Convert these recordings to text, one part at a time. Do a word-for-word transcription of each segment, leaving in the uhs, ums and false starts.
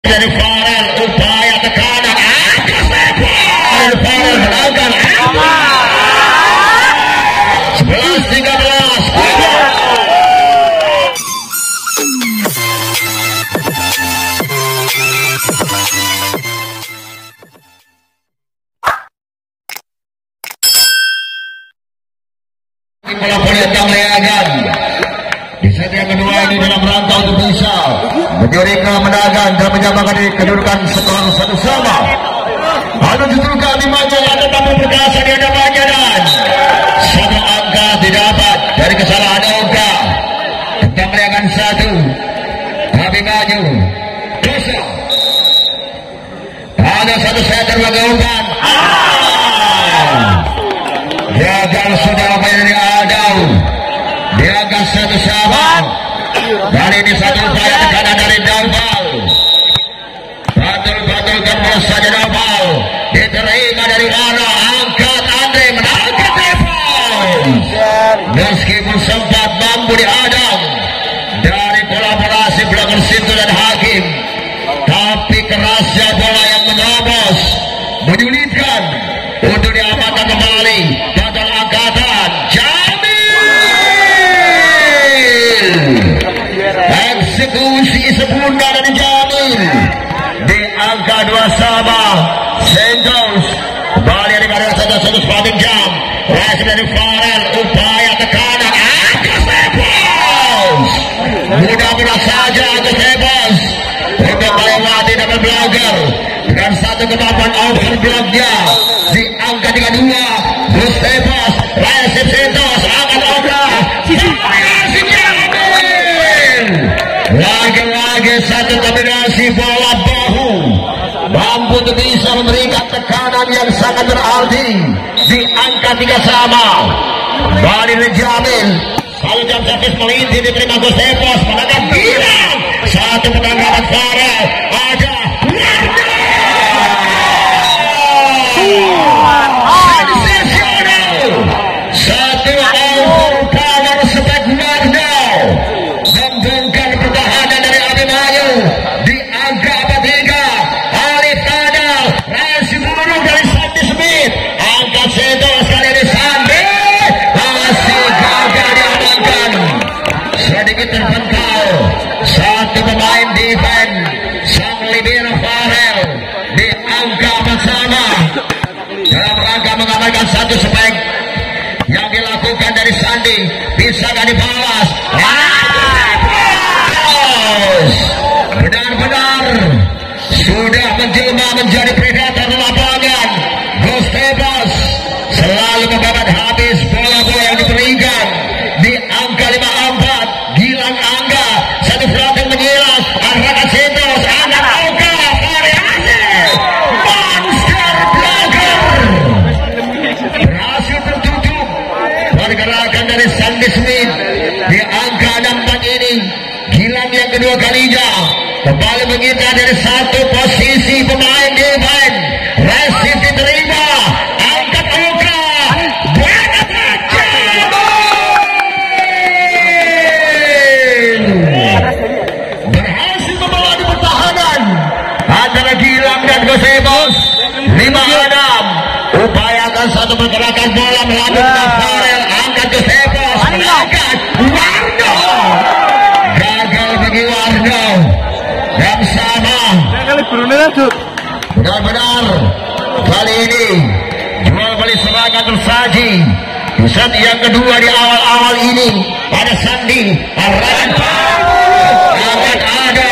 dari Farel, upaya tekanan atas Farel, Farel menangkan sebelas tiga belas. Bola voli yang meleagan di set yang kedua ini dalam rangka untuk bisa menjadi kemenangan dan menyamakan kedudukan skor satu sama. Lalu justru kami maju ada tamu perkasa di hadapannya dan satu angka didapat dari kesalahan Oka. Tentang meleagan satu kami maju dosa. Ada satu set terlakukan. Gagal sudah dari Adau. Gagal satu sahabat. Dan ini satu upaya tekanan dari Daubal. Batul-batul kembali saja Daubal. Diterima dari mana? Angkat Andre menangkap telepon. Meskipun sempat mampu di Adam dari kolaborasi belakang situ dan Hakim, tapi kerasnya bola yang menerobos menyulitkan untuk diamankan kembali. Gagal angkatan Jamil. Eksekusi sempurna dari Jamil di angka dua sama. Sentos kembali dari pada saja satu spotting jam. Rise dari Farel, upaya tekanan atas Ebos. Mudah-mudahan saja atas Ebos untuk melewati double blocker dengan satu kemampuan overblocknya di angka tiga puluh dua. Mustebos, Rise Sentos akan oka. Lagi-lagi satu kombinasi bola bahu mampu untuk bisa memberikan tekanan yang sangat berarti di angka tiga sama. Bali Jamil satu jam servis melintir diterima Gustepos menangkap Gilang. Satu penangkapan Farel ada sensasional. Satu overpower spek Mardau membongkar pertahanan dari Abimanyu di angka empat tiga. Alif Adal masih buruk dari Sandi Smith. Angkat Sentos kali ini Sandi masih gagal diamankan. Sedikit terpental satu pemain defense sang libero Farel di angka empat sama dalam rangka mengamankan satu spek yang dilakukan dari Sandi. Bisa gak dibalas? Benar-benar sudah menjelma menjadi predator lapangan. Gustepos selalu membabat habis bola-bola yang diberikan di angka lima empat. Gilang Angga satu floating menyilas. Arrakan Sentos angkat Oka variasi monster blocker berhasil tertutup pergerakan dari Sandi Smith di angka enam empat ini. Gilang yang kedua kalinya kembali mengincar dari satu posisi pemain defense. Resip diterima, angkat Oka banget aja. Berhasil membawa di pertahanan antara Gilang dan Gustepos. Lima enam upayakan satu pergerakan bola melanjutkan Farel. Angkat Gustepos menangkap Warno. Gagal bagi Warno. Yang sama benar-benar kali ini jual beli serangan tersaji. Di set yang kedua di awal-awal ini pada Sandi Arrakan akan ada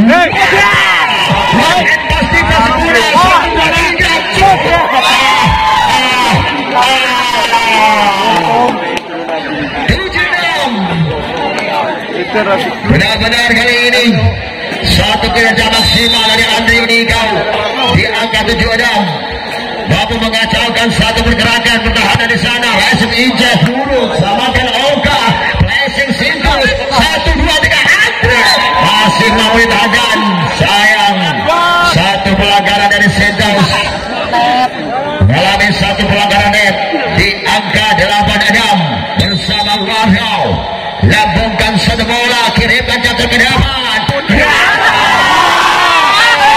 pasti benar-benar kali ini satu kinerja maksimal dari Andri Unikau di angka tujuh enam. Mampu mengacaukan satu pergerakan pertahanan di sana. Resip Inces buruk samakan Oka. Blessing Sintul satu dua tiga Andre masih mau ditahan. Sayang satu pelanggaran dari Sentos mengalami satu pelanggaran net di angka delapan enam bersama Warno. Lambungkan satu bola, kirimkan jatuh ke depan.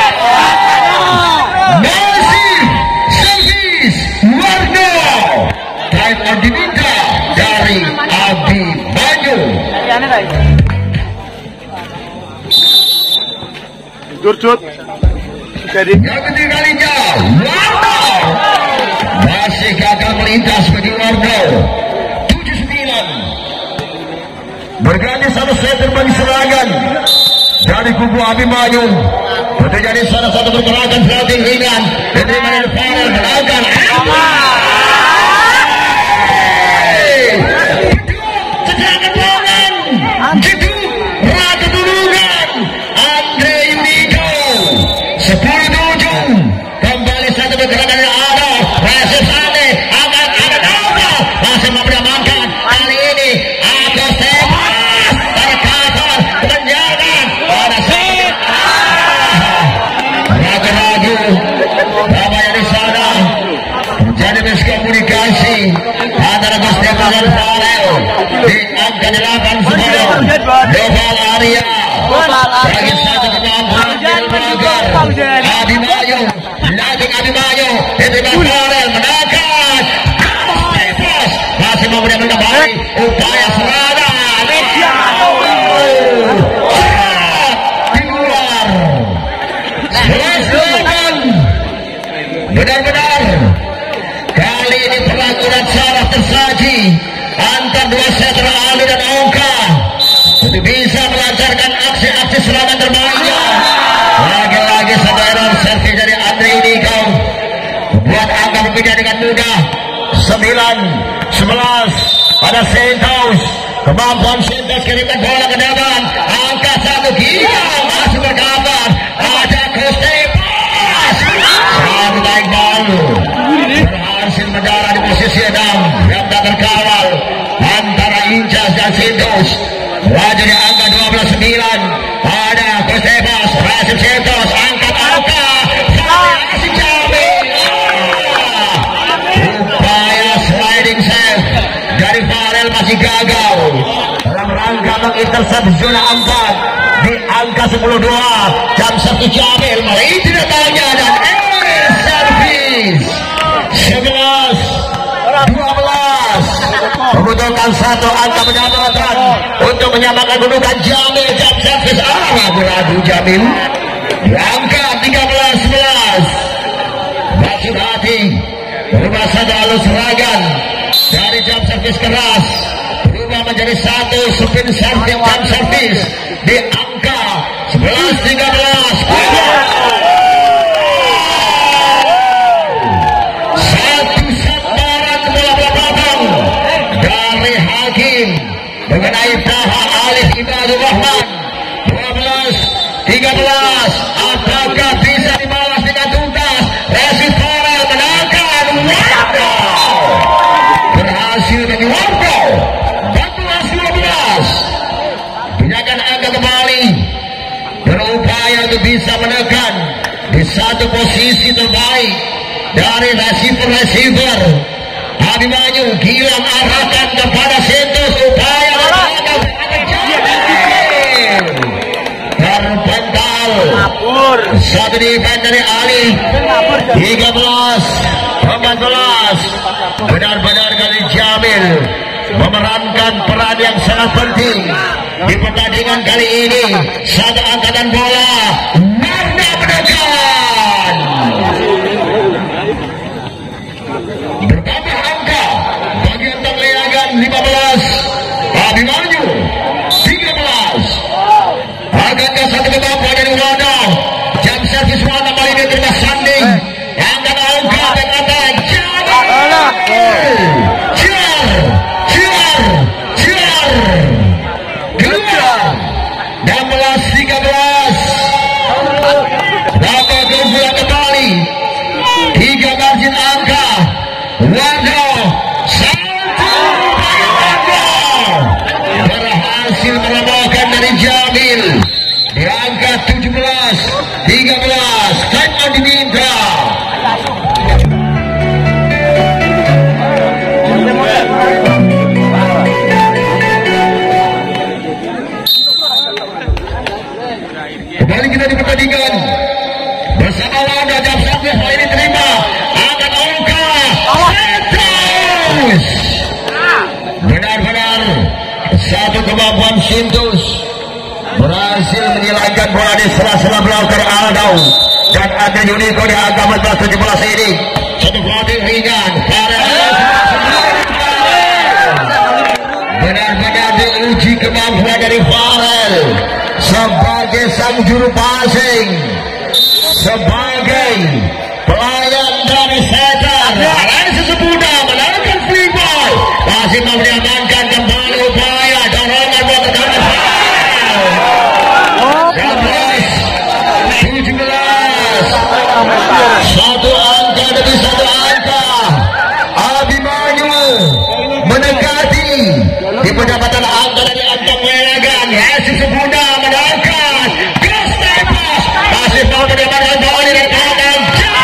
Jurjut. Jadi yang ketiga kalinya Warno masih gagal melintas bagi Warno. Tujuh sembilan berganti satu setter bagi serangan dari kubu Abimanyu. Terjadi salah satu pergerakan floating ringan dari Manil Farel beragam serangan tangan jeduk rata turungan Andre Yunido sepuluh tujuh kembali satu pergerakan yang ada Rasul Sane akan ada Nova masih mempermainkan kali ini atau Sebas terkasar menjaga pada set ragu-ragu nama yang di sana terjadi miskomunikasi antara Gustepa dan Farel di angka delapan sepuluh Global Area bagi satu kemampuan Agar Abimanyu Langsung Abimanyu diterima Farel menangkan Stefos masih memberi kembali upaya serangan di luar serangan benar-benar kali ini perlakuan saraf tersaji antar dua setter Ali dan Ongka untuk bisa melancarkan aksi-aksi serangan terbaiknya. Lagi-lagi satu error servis dari Andre ini kau membuat angka berpindah dengan mudah. Sembilan sebelas pada Santos, kemampuan Santos kirimkan bola ke depan, angka satu gila masih berkabar ada Kostepas sangat baik balu berhasil mendarat di posisi enam yang tak terkawal antara Incas dan Santos. Laju di angka dua belas sembilan ada Kostepas, Rasim Santos angkat angka Rasim Jamil upaya sliding save dari Farel masih gagal dalam rangka mengintercept zona empat di angka sepuluh dua jam satu Jamil meliti datangnya dan air service sebelas dua belas membutuhkan satu angka pendapatan untuk menyamakan kedudukan Jamil. Jam servis ah ragu-ragu Jamil di angka tiga belas sebelas Maksud hati berubah satu alur serangan dari jam servis keras berubah menjadi satu spin servis jam servis di angka sebelas tiga belas satu sambaran bola belakang dari Hakim mengenai Taha Alif Ibadur Rahman. Dua belas tiga belas apakah bisa dibalas dengan tuntas? Rasul Farel menangkan Warno berhasil bagi Warno. empat belas dua belas pinjakan angka kembali berupaya untuk bisa menekan di satu posisi terbaik dari receiver-receiver Abimanyu. Gilang arahkan kepada Santos upaya terpental satu defense dari Ali. Tiga belas empat belas benar-benar kali Jamil memerankan peran yang sangat penting di pertandingan kali ini. Satu angkatan bola Warno menekan bertambah angka bagian terleagan lima belas Abimanyu tiga belas. Agaknya satu kemampuan dari Warno. Jam servis Warno kali ini terima sanding angkat angka dengan Jamil. Ciar ciar ciar keluar enam belas tiga belas dapat keunggulan kembali tiga margin angka Warno satu Warno berhasil melemahkan dari Jamil di angka tujuh belas tiga belas. Time out diminta. Kembali kita di pertandingan bersama Warno. Jam servis kali ini terima angkat angka Santos. Benar-benar satu kemampuan Santos berhasil menyelamatkan memainkan bola di sela-sela belakang Aldo dan ada Yuniko di angka empat belas tujuh belas ini. Satu floating ringan benar-benar diuji kemampuan dari Farel sebagai sang juru passing, sebagai pelayan dari setan. Alan Sesepuda menaruhkan free ball, masih mau diamankan kembali upaya dorongan buat tekan tujuh belas satu angka demi satu angka. Abimanyu mendekati di pendapatan angka dari angka Welagan. Yesus Sepuda menangkan Gustavus masih mau mendapatkan bola dari belakang.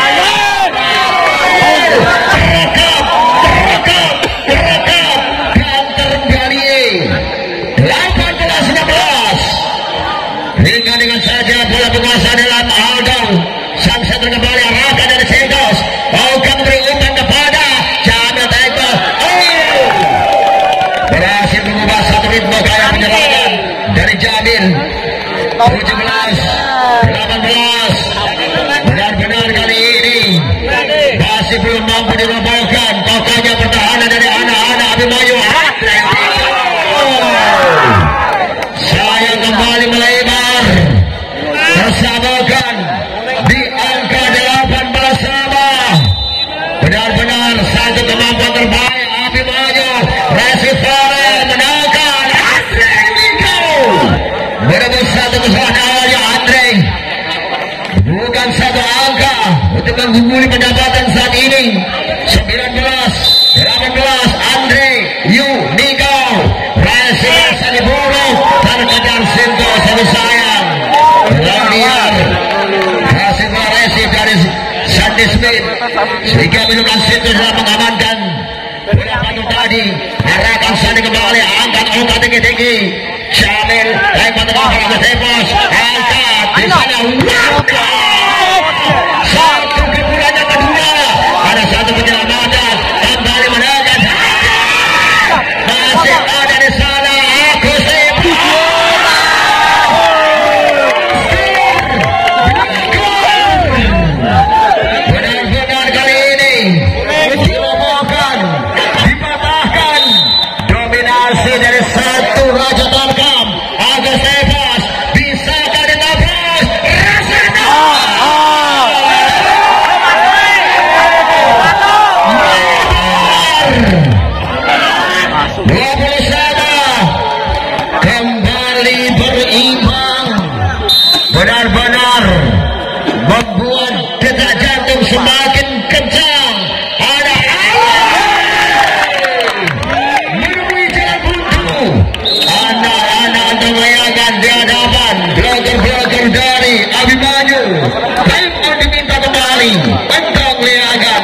Rekap rekap rekap counter Galie delapan belas enam belas. Hingga dengan saja bola penguasa dalam Aldo. Sang setter kembali arahkan dari Santos. Maukah memberi umpan kepada Jamil Taekwondo. Oh, berhasil mengubah satu ritme gaya penyerangan dari Jamil. tujuh belas delapan belas. Benar-benar kali ini masih belum mampu dirobohkan kokohnya pertahanan dari anak-anak Abimanyu. Saya kembali melebar bersamakan di angka delapan belas sama. Benar-benar satu kemampuan terbaik Abimanyu. Resifare menangkan Andre Miko. Menembus satu kesalahan awalnya Andre. Bukan satu angka untuk mengguguli pendapatan saat ini. sembilan belas delapan belas Andre Yu Niko. Resifare sani buruk terkadang Sinto satu sayang. Kemudian hasil resif dari Sandy Smith sehingga menunjukkan Sinto sudah mengamankan bola padu tadi. Arahkan Sandy kembali, angkat angkat tinggi-tinggi. Syamil naik pada kepala Tepos, angkat di sana. Satu kepulan yang kedua, ada satu penyelamatan kembali menangkan. Masih ada di sana Agus Tepos. Benar-benar kali ini dirobohkan, dipatahkan dominasi dari satu Raja Tarkam. Agus Tepos bisakah ditembus? Rasanya dua puluh sama kembali berimbang. Benar-benar membuat detak jantung semakin kencang. Ada menemui jalan buntu. Anak-anak terbayangan di hadapan blogger-blogger dari Abimanyu. Time diminta kembali untuk Liagan.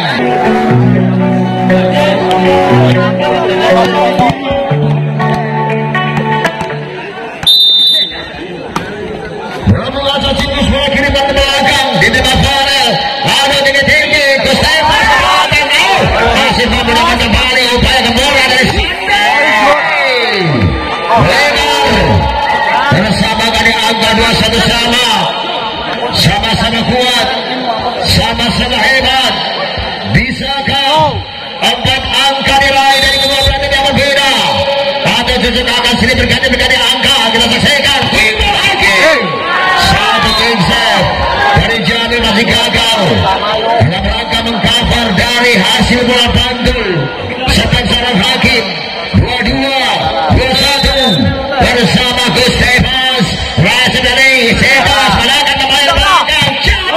Romulan Sosius bola kiriman ke belakang di depan Farel. Lalu tinggi-tinggi Gustavus belakang. Masih mampu dapat kembali upaya kebola dari Sindai. Lebar bersama kali angka dua satu sama. Sama-sama kuat, sama-sama hebat. Bisakah empat angka nilai dari kedua belah tim yang berbeda, atau justru akan sini berganti-berganti angka? Kita saksikan Wimbo Hakim. Satu game set dari Jamil masih gagal dalam rangka mengcover dari hasil bola bandul. Spencer Hakim dua dua dua satu bersama Gustavus. Rasa dari Sebas menangkan kembali belakang.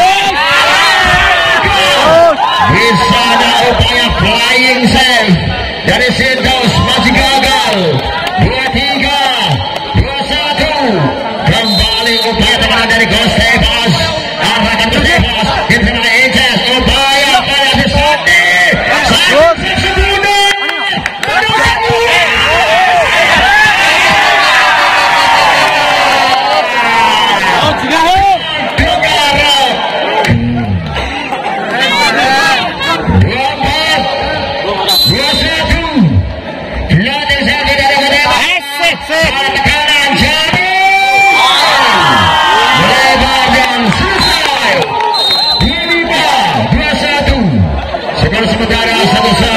Di sana upaya flying save dari Sintos masih gagal. Dua tiga dua satu kembali upaya tekanan dari Gustavus. Arahkan Gustavus di tengah Inces. Upaya pada di Sandi. Sandi Sesepuda. sementara satu